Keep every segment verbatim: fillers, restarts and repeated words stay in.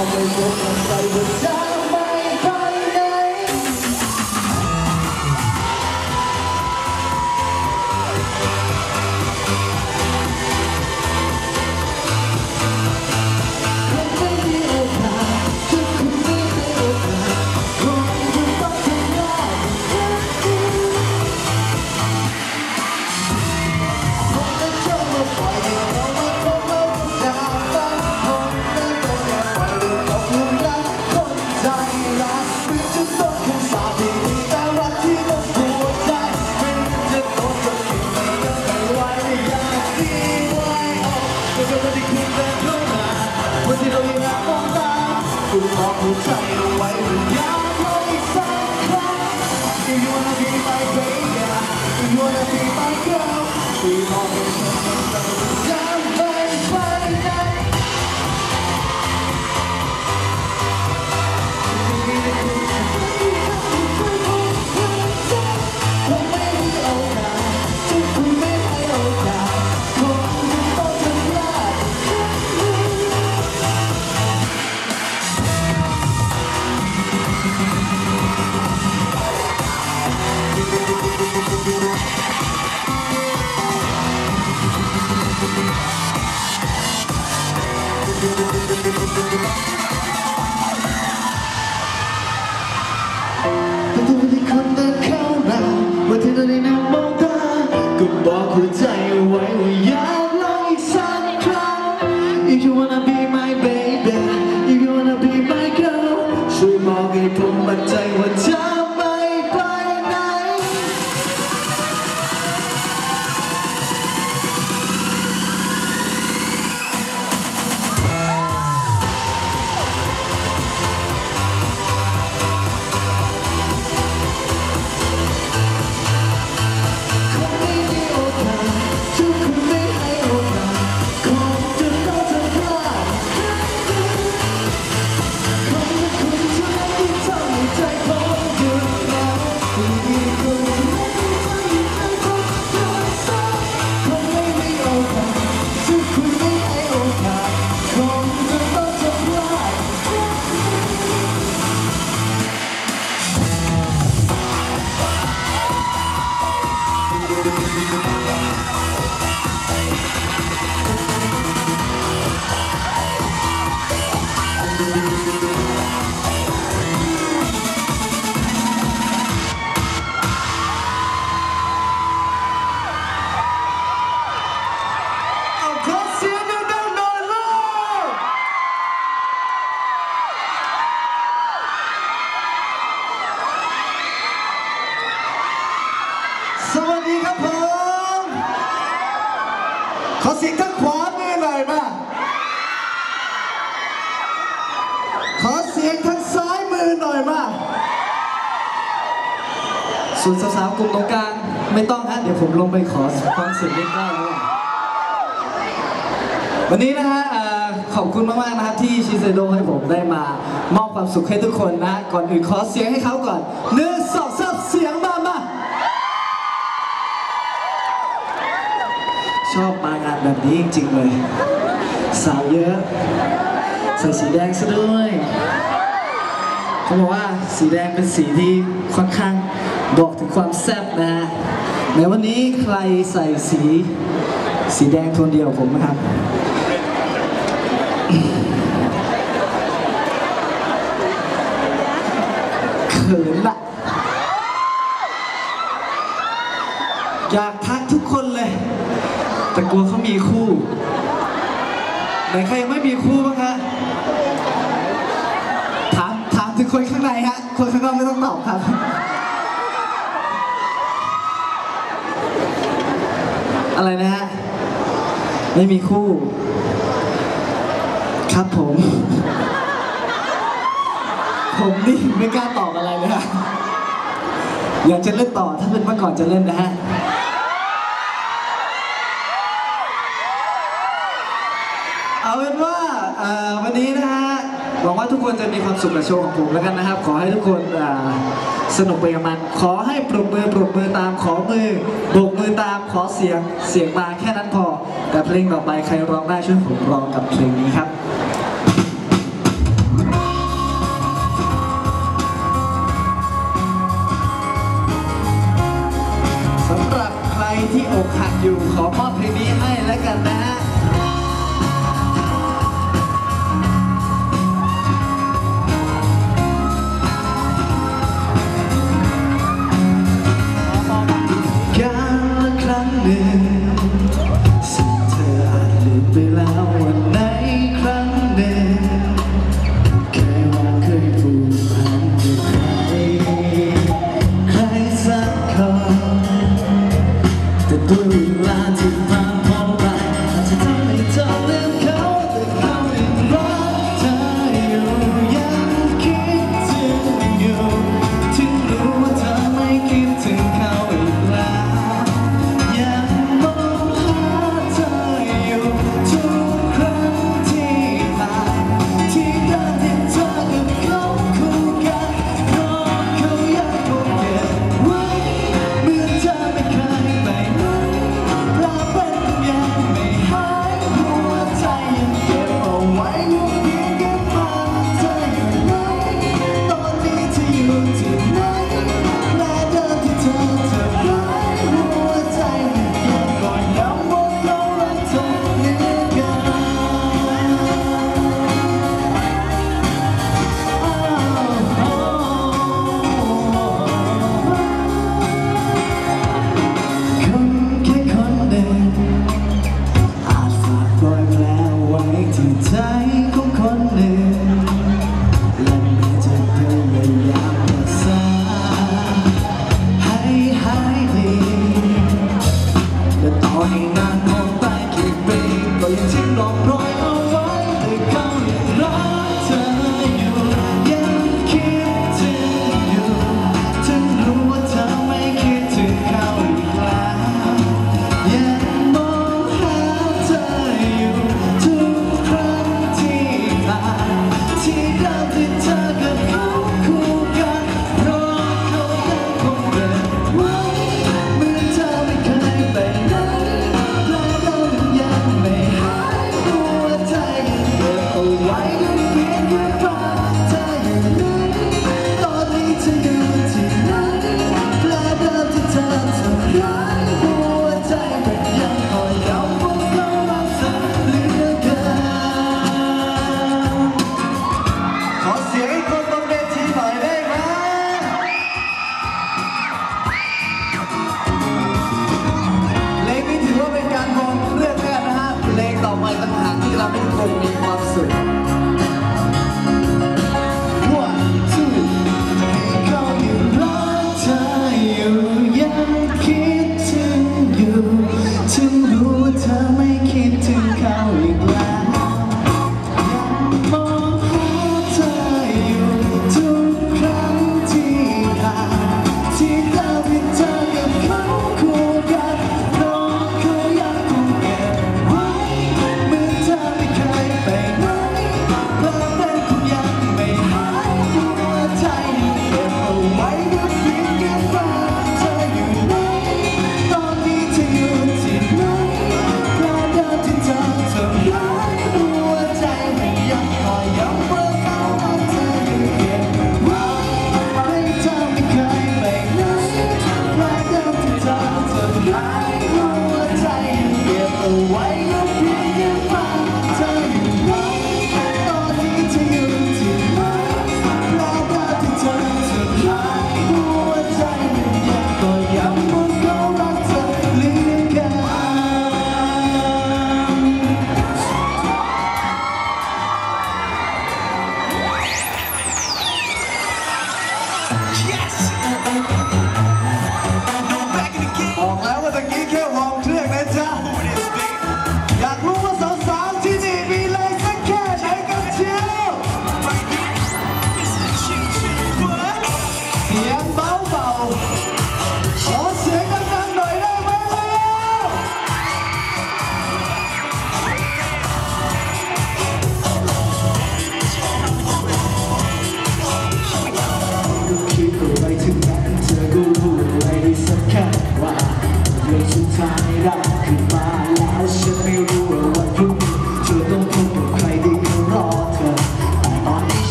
องไปพบกันใจว่าจะไม่ไปไหนคุณบอกหัวใจเอาไว้ว่าอยากลองอีกสักครั้ง Do you wanna be my baby? Do you wanna be my girl? คุณบอกให้ฉันมันจะจะไม่ไปไหนคงไม่มีโอกาสที่คุณไม่ให้โอกาสคงต้องทำลายประตูที่คนเดินเข้ามาว่าเธอได้นั่งมองตาก็บอกหัวใจเอาไว้ว่าอยากลองอีกสักครั้ง If you wanna be my baby If you wanna be my girl ช่วยบอกให้ผมมั่นใจว่าจะไม่ไปไหนสวัสดีครับผมขอเสียงทางขวามือหน่อยมาขอเสียงทางซ้ายมือหน่อยมาส่วนสาวๆกลุ่มตรงกลางไม่ต้องฮะเดี๋ยวผมลงไปขอฟังเสียงเล็กน้อยด้วยวันนี้นะฮะขอบคุณมากๆนะครับที่ชิเซโดให้ผมได้มามอบความสุขให้ทุกคนนะก่อนอื่นขอเสียงให้เขาก่อนหนึ่งสองสามเสียงมามาชอบมางานแบบนี้จริงๆเลยสาวเยอะใส่สีแดงซะด้วยเขาบอกว่าสีแดงเป็นสีที่ค่อนข้างบอกถึงความแซ่บนะในวันนี้ใครใส่สีสีแดงโทนเดียวผมนะครับเขินละอยากทักทุกคนเลยแต่กลัวเขามีคู่ไหนใครยังไม่มีคู่บ้างฮะถามถามถึงคนข้างในฮะคนข้างนอกไม่ต้องตอบครับอะไรนะฮะไม่มีคู่ครับผมผมนี่ไม่กล้าตอบอะไรเลยฮะอยากจะเล่นต่อถ้าเป็นเมื่อก่อนจะเล่นนะฮะเอาเป็นว่าวันนี้นะฮะหวังว่าทุกคนจะมีความสุขกับโชว์ของผมแล้วกันนะครับขอให้ทุกคนสนุกไปกับมันขอให้ปรบมือปรบมือตามขอมือโบกมือตามขอเสียงเสียงมาแค่นั้นพอแต่เพลงต่อไปใครร้องได้ช่วยผมร้องกับเพลงนี้ครับมอบเพลงนี้ให้แล้วกันนะฮะการละครั้งหนึ่งซึ่งเธออาจลืมไปแล้ววันไหนครั้งหนึ่งเคยว่าเคยผูกพันกับใครใครสักคนแต่ด้วยเวลาที่ผ่านพ้น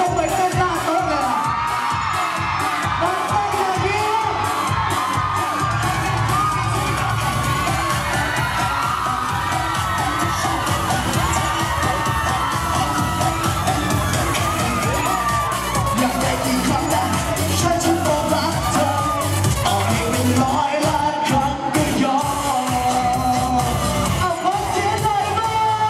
งไปเต้นหน้าโต๊ะเลยมาเต้นอย่างนี้อยากได้กี่ครั้งนะฉันฉันบอกรักเธอเอาให้เป็นร้อยล้านครั้งก็ยอมเอาขอเสียงหน่อยมา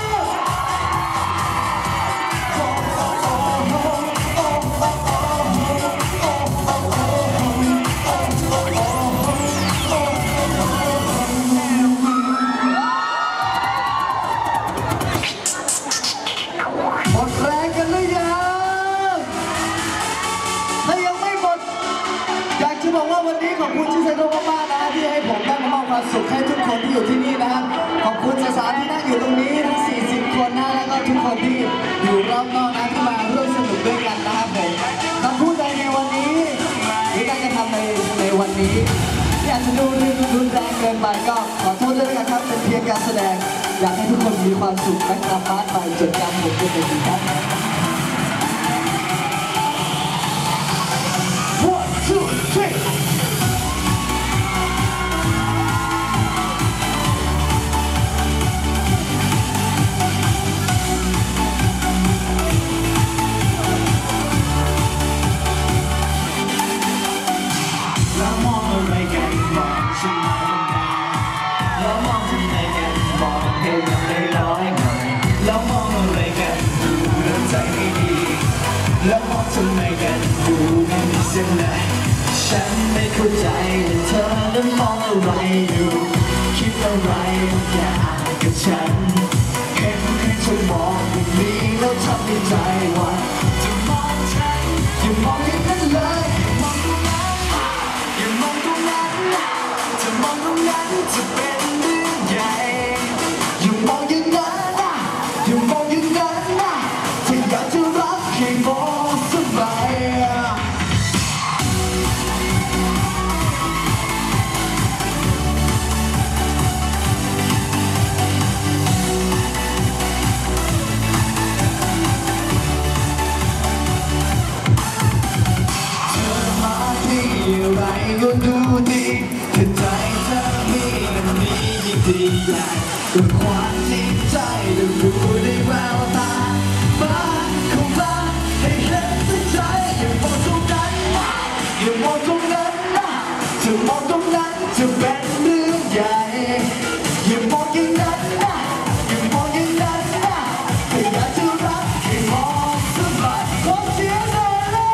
หมดแรงกันหรือยังถ้ายังไม่หมดอยากจะบอกว่าวันนี้ขอบคุณชิเซโนะมากๆนะที่ให้ผมได้มามอบความสุขให้ทุกคนที่อยู่ที่นี่นะฮะขอบคุณสาวๆที่นั่งอยู่ตรงนี้ทั้งสี่สิบคนนะแล้วก็ทุกคนที่อยู่รอบนอกนะที่มาร่วมสนุกด้วยกันนะครับผมคำพูดใดในวันนี้หรือการกระทำในในวันนี้ที่อาจจะดูรุนแรงเกินไปก็ขอโทษด้วยนะครับเป็นเพียงการแสดงอยากให้ทุกคนมีความสุขและกลับบ้านไปจดจำผมเป็นอย่างดีครับ One, two, three. แล้วมองอะไรกันมองฉันมาทำไมแล้วมองทำไมกันมองให้มันได้ร้อยหน่อยแล้วมองอะไรกันดูเรื่องใจไม่ดีแล้วมองทำไมกันดูไม่มีเส้นไหนฉันไม่เข้าใจว่าเธอนั้นมองอะไรอยู่คิดอะไรอยากกับฉันเห็นแค่เธอมองแบบนี้แล้วทำให้ใจหวั่นจะมองฉันอย่ามองอย่างนั้นเลยมองตรงนั้นอย่ามองตรงนั้นจะมองตรงนั้นจะเป็นเรื่องใหญ่อย่ามองอย่างนั้นอย่ามองอย่างนั้นถ้าอยากจะรักให้มองสบาย อะไรก็ดูดีแค่ใจเธอมีมันมียิ่งดีใหญ่ด้วยความจริงใจและรู้ได้แววตาบ้านของเราให้เห็นสักใจอย่ามองตรงนั้นนะอย่ามองตรงนั้นนะจะมองตรงนั้นจะเป็นเรื่องใหญ่อย่ามองอย่างนั้นนะอย่ามองอย่างนั้นนะแค่อยากจะรักให้มองสบายขอเสียงหน่อยเลย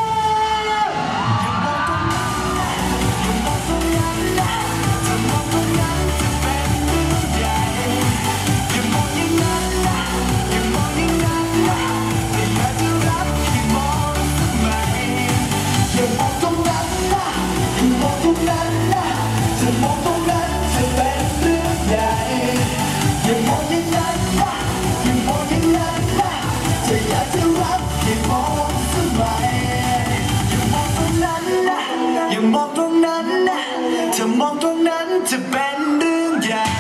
อย่ามองตรงนั้นนะถ้ามองตรงนั้นจะเป็นเรื่องใหญ่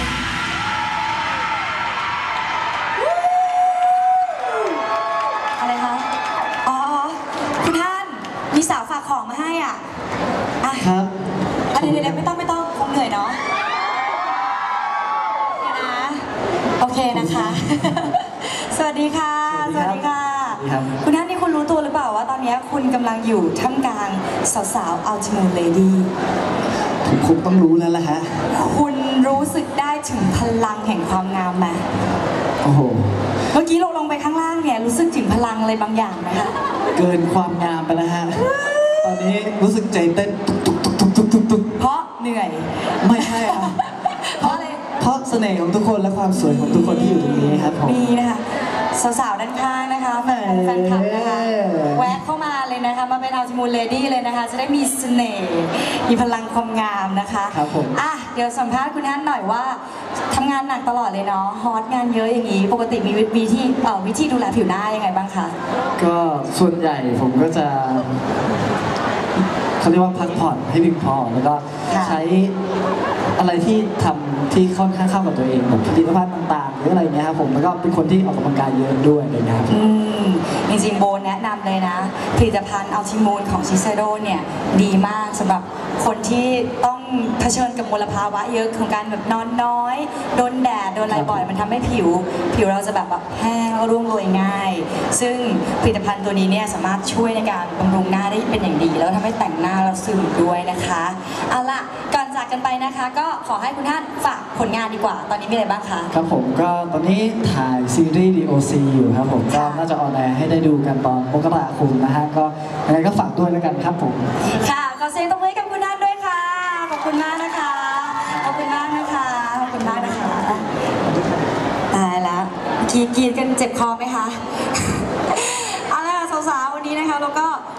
อะไรคะ อ๋อ คุณท่าน มีสาวฝากของมาให้อ่ะอ่ะครับอันนี้เดี๋ยวไม่ต้องไม่ต้องคงเหนื่อยเนาะเดี๋ยวนะ โอเคนะคะ สวัสดีค่ะสวัสดีครับ ครับคุณท่านนี่คุณรู้ตัวหรือเปล่าว่าตอนนี้คุณกำลังอยู่ท่ามกลางสาวๆ Ultimate Lady ผมคงต้องรู้แล้วล่ะฮะคุณรู้สึกได้ถึงพลังแห่งความงามไหมโอ้โหเมื่อกี้ลงลงไปข้างล่างเนี่ยรู้สึกถึงพลังอะไรบางอย่างไหมคะเกินความงามไปแล้วฮะ ตอนนี้รู้สึกใจเต้นตุกตุกตุกตุกตุกตุกเพราะเหนื่อยไม่ใช่ครับเพราะอะไรเพราะเสน่ห์ของทุกคนและความสวยของทุกคนที่อยู่ตรงนี้ครับผมมีนะคะสาวๆด้านข้างนะคะแฟนแฟนคลับนะคะแวะเข้ามาเลยนะคะมาเป็นอัลติมูเลดี้เลยนะคะจะได้มีเสน่ห์มีพลังความงามนะคะครับผมอ่ะเดี๋ยวสัมภาษณ์คุณท่านหน่อยว่าทำงานหนักตลอดเลยเนาะฮอตงานเยอะอย่างนี้ ปกติมีวิธีเอ่อวิธีดูแลผิวหน้ายังไงบ้างคะก็ส่วนใหญ่ผมก็จะเขาเรียกว่าพักผ่อนให้เพียงพอแล้วก็ใช้อะไรที่ทำที่ค่อนข้างเข้ากับตัวเองแบบผลิตภัณฑ์ต่างๆหรืออะไรเงี้ยครับผมแล้วก็เป็นคนที่ออกกำลังกายเยอะด้วยอะไรเงี้ยครับอืมจริงๆโบแนะนำเลยนะผลิตภัณฑ์อัลติมูลของชิเซโดเนี่ยดีมากสำหรับคนที่ต้องเผชิญกับมลภาวะเยอะของการแบบนอนน้อยโดนแดดโดนอะไรบ่อยมันทำให้ผิว ผิวเราจะแบบแบบแห้งแล้วร่วงโรยง่าย ซึ่งผลิตภัณฑ์ตัวนี้เนี่ยสามารถช่วยในการบำรุงหน้าได้เป็นอย่างดี แล้วทำให้แต่งหน้าเราซึมด้วยนะคะเอาล่ะก่อนจากกันไปนะคะ ก็ขอให้คุณท่านฝากผลงานดีกว่า ตอนนี้มีอะไรบ้างคะครับผมก็ตอนนี้ถ่ายซีรีส์ ดี โอ ซี อยู่ครับผมก็น่าจะออนแอร์ให้ได้ดูกันตอนมกราคมนะฮะก็ยังไงก็ฝากด้วยแล้วกันครับผมค่ะขอเสียงตบมือให้กับคุณท่านด้วยค่ะขอบคุณมากนะคะขอบคุณมากนะคะขอบคุณมากนะคะตายแล้วกรีดกรีดกันเจ็บคอไหมคะเอาล่ะสาวๆวันนี้นะคะเราก็